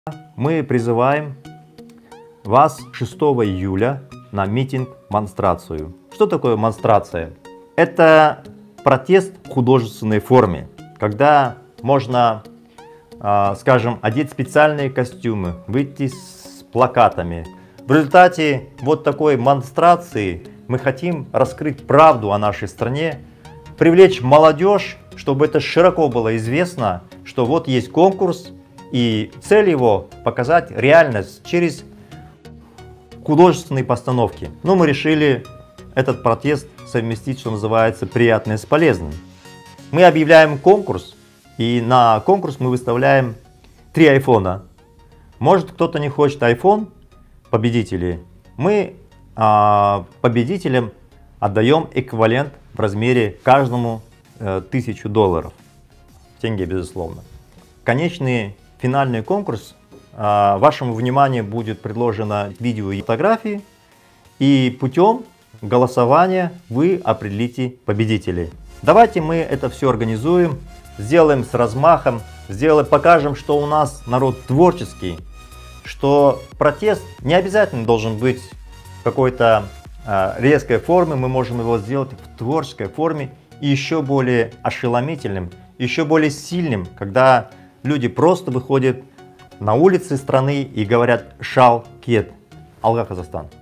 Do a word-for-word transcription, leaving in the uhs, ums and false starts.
Мы призываем вас шестого июля на митинг-монстрацию. Что такое монстрация? Это протест в художественной форме, когда можно, скажем, одеть специальные костюмы, выйти с плакатами. В результате вот такой монстрации мы хотим раскрыть правду о нашей стране, привлечь молодежь, чтобы это широко было известно, что вот есть конкурс, и цель его показать реальность через художественные постановки. Но мы решили этот протест совместить, что называется, приятное с полезным. Мы объявляем конкурс, и на конкурс мы выставляем три айфона. Может, кто-то не хочет iPhone, победители. Мы а, победителям отдаем эквивалент в размере каждому э, тысячу долларов. Тенге, безусловно. Конечный финальный конкурс. А, вашему вниманию будет предложено видео и фотографии. И путем голосования вы определите победителей. Давайте мы это все организуем, сделаем с размахом, сделаем, покажем, что у нас народ творческий, что протест не обязательно должен быть в какой-то э, резкой форме, мы можем его сделать в творческой форме и еще более ошеломительным, еще более сильным, когда люди просто выходят на улицы страны и говорят «Шал кет, Алга Казахстан».